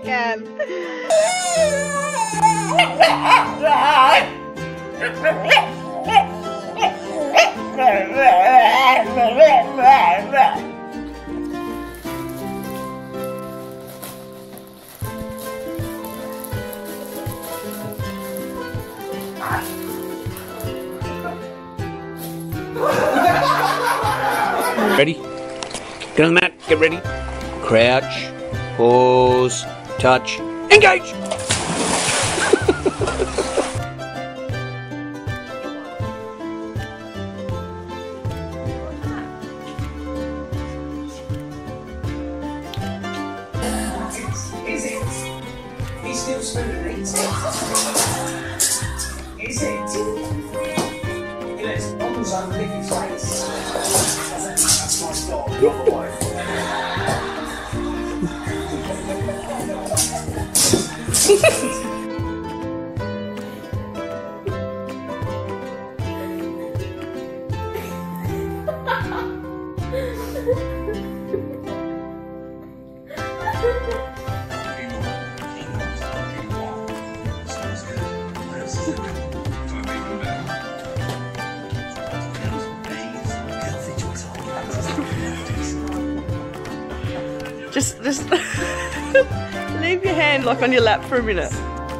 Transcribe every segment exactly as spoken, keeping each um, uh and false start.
can. Ready? Get on the mat, get ready. Crouch, pause, touch, engage! Is it? He's still spinning. Is it? He lets bombs underneath his face. That's my style. You're the wife. Just, just leave your hand like on your lap for a minute.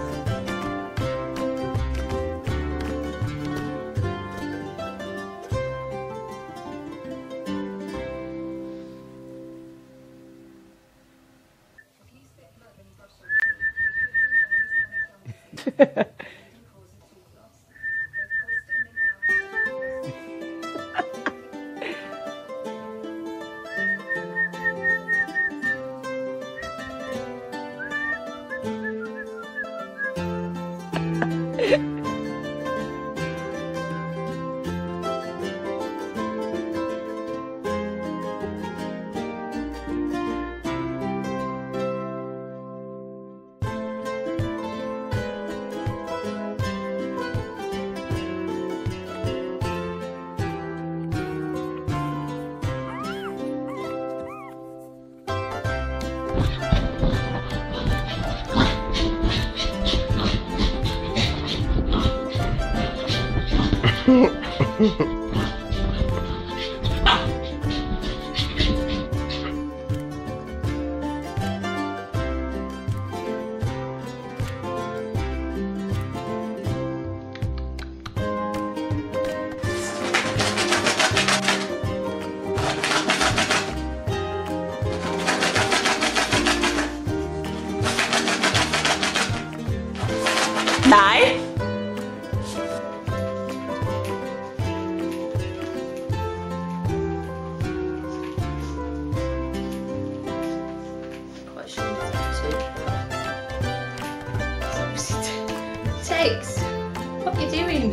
Nei. Tex, what are you doing?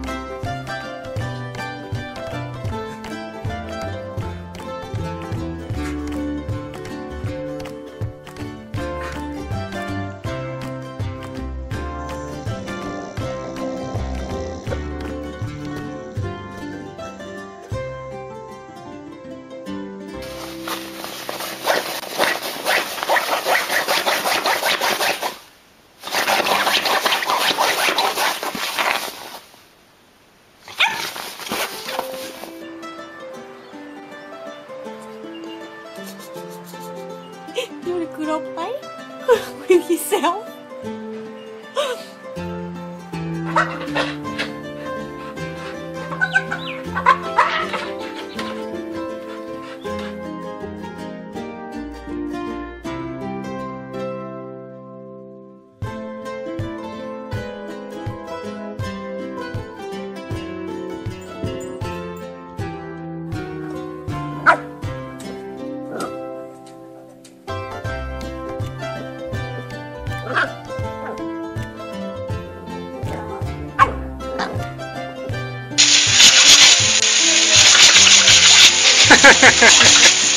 You want a good old play with yourself? Ha ha ha ha!